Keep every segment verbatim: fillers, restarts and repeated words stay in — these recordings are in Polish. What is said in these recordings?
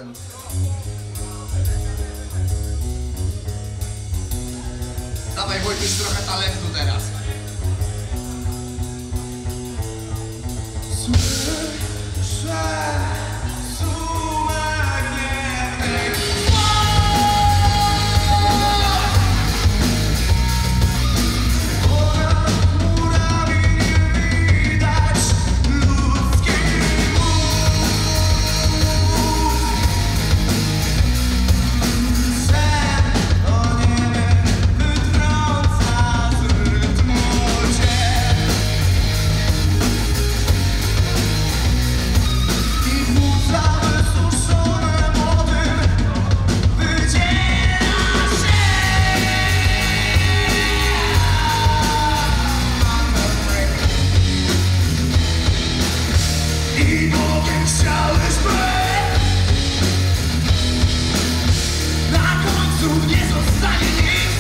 talent. Dawaj Wojtuś trochę talentu teraz. Słyszę sumek niewnych ponad murami nie widać ludzkich sen o niebie wytrąca z rytmu cię i wódza wysuszone młodym wydziela się. I bowiem chciałeś być, na końcu nie zostanie nic.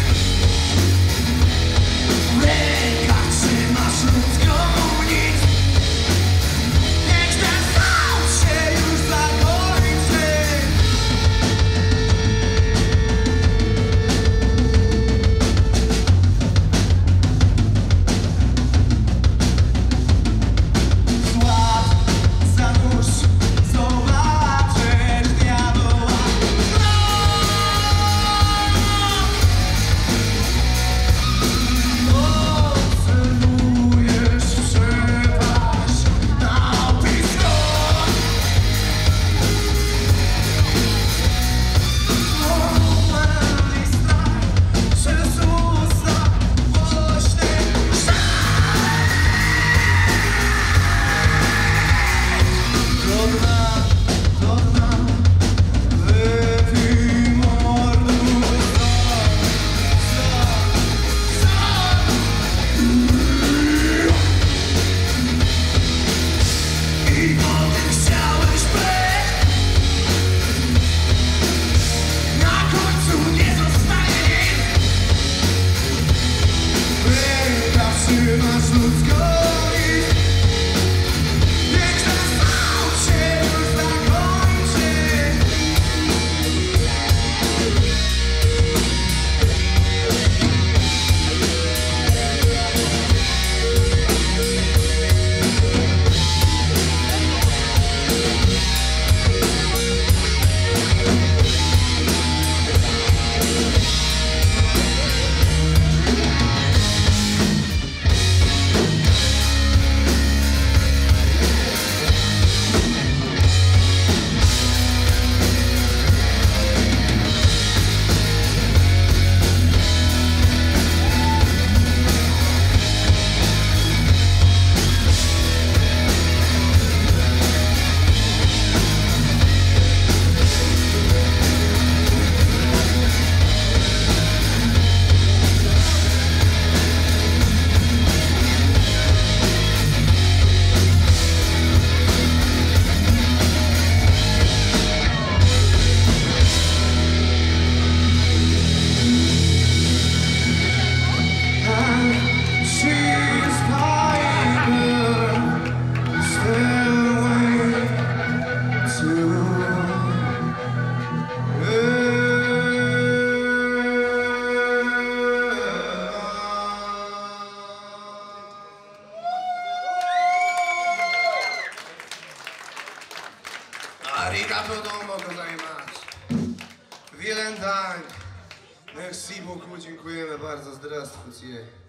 W rękach trzymasz ludzką nic. Niech ten sam się już zakończy. Złap za nóż, zobaczysz diabła. Obserwujesz przepaść na blisko. Moment i strach przez usta głośny szal. To dna, to dna, wypij mordu i potem chciałeś być, na końcu nie zostanie nic. W rękach trzymasz ludzką nic. Niech ten sam się już zakończy. She's tiger, stairway to Arigato domo gozaimasu. Vielen Dank. Merci beaucoup, dziękujemy bardzo. Здравствуйте.